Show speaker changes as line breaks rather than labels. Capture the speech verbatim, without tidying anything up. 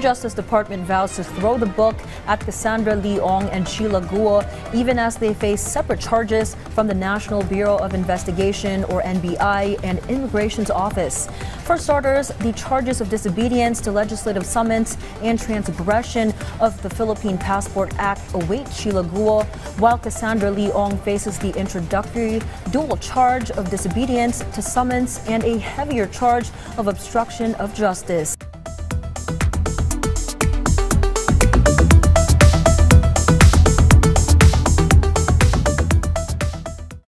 Justice Department vows to throw the book at Cassandra Leong and Shiela Guo, even as they face separate charges from the National Bureau of Investigation, or N B I, and Immigration's Office. For starters, the charges of disobedience to legislative summons and transgression of the Philippine Passport Act await Shiela Guo, while Cassandra Leong faces the introductory dual charge of disobedience to summons and a heavier charge of obstruction of justice.